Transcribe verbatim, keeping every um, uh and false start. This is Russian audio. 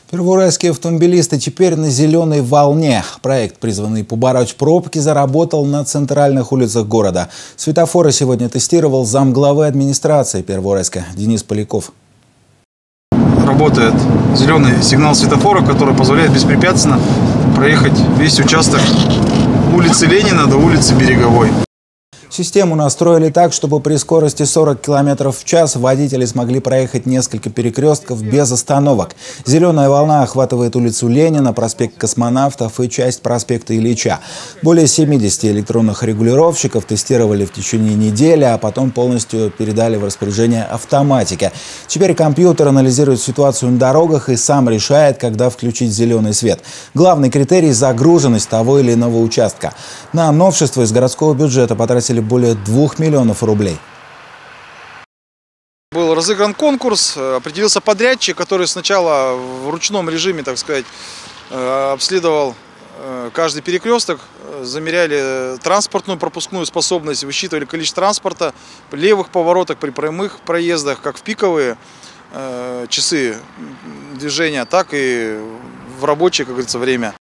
Первоуральские автомобилисты теперь на зеленой волне. Проект, призванный побороть пробки, заработал на центральных улицах города. Светофоры сегодня тестировал замглавы администрации Первоуральска Денис Поляков. Работает зеленый сигнал светофора, который позволяет беспрепятственно проехать весь участок улицы Ленина до улицы Береговой. Систему настроили так, чтобы при скорости сорок километров в час водители смогли проехать несколько перекрестков без остановок. Зеленая волна охватывает улицу Ленина, проспект Космонавтов и часть проспекта Ильича. Более семидесяти электронных регулировщиков тестировали в течение недели, а потом полностью передали в распоряжение автоматики. Теперь компьютер анализирует ситуацию на дорогах и сам решает, когда включить зеленый свет. Главный критерий – загруженность того или иного участка. На новшество из городского бюджета потратили более двух миллионов рублей. Был разыгран конкурс, определился подрядчик, который сначала в ручном режиме, так сказать, обследовал каждый перекресток, замеряли транспортную пропускную способность, высчитывали количество транспорта при левых поворотах, при прямых проездах, как в пиковые часы движения, так и в рабочее, как говорится, время.